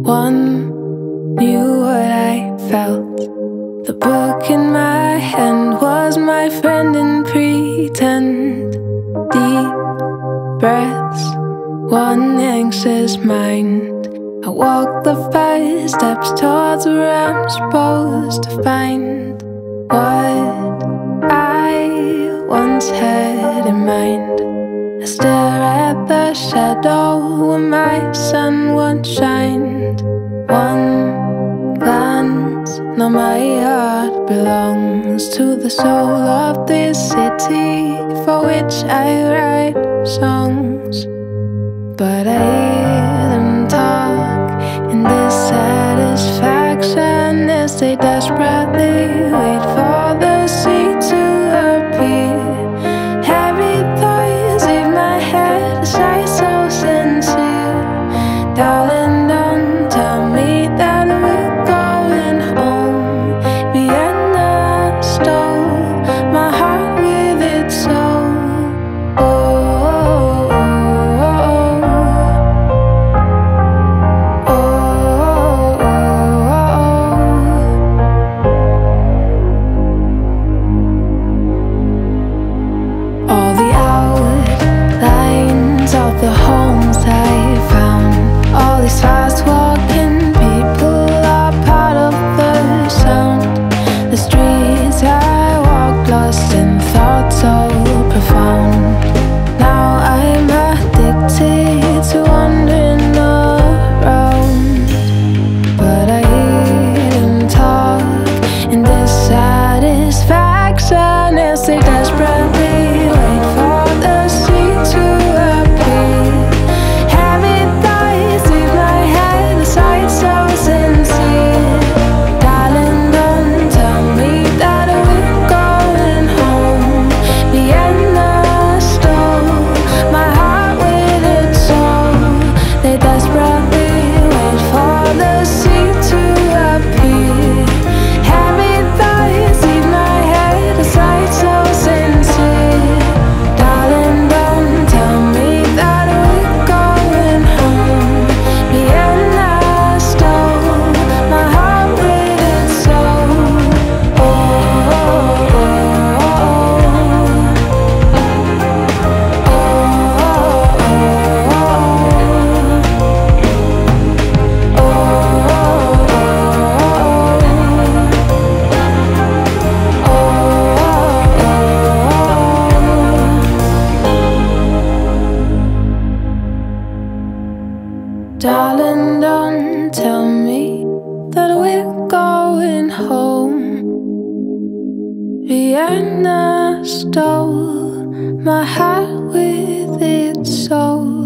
One knew what I felt. The book in my hand was my friend in pretend. Deep breaths, one anxious mind. I walk the 5 steps towards where I'm supposed to find what I once had in mind. I stare at the shadow where my sun once shined. One glance, now my heart belongs to the soul of this city for which I write songs. But I hear them talk in this satisfaction as they desperately wait for the sea to appear. Heavy thoughts leave my head, a sight so sincere. Darling, don't tell me that we're going home. Vienna stole my heart with its soul. All the outlines of the homes I found, all these fast-walking people are part of the sound. The streets I walk, lost in thoughts so profound. Now I'm addicted to wandering around. But I hear them talk in this satisfaction as they desperately wait for the sea to appear. Heavy thoughts leave my head, a sight so sincere. Darling, don't tell me that we're going home. Vienna stole my heart with its soul. They desperately wait for the sea to appear. Heavy thoughts leave my head, a sight so sincere. Darling, don't tell me that we're going home. Vienna stole my heart with its soul. Darling, don't tell me that we're going home. Vienna stole my heart with its soul.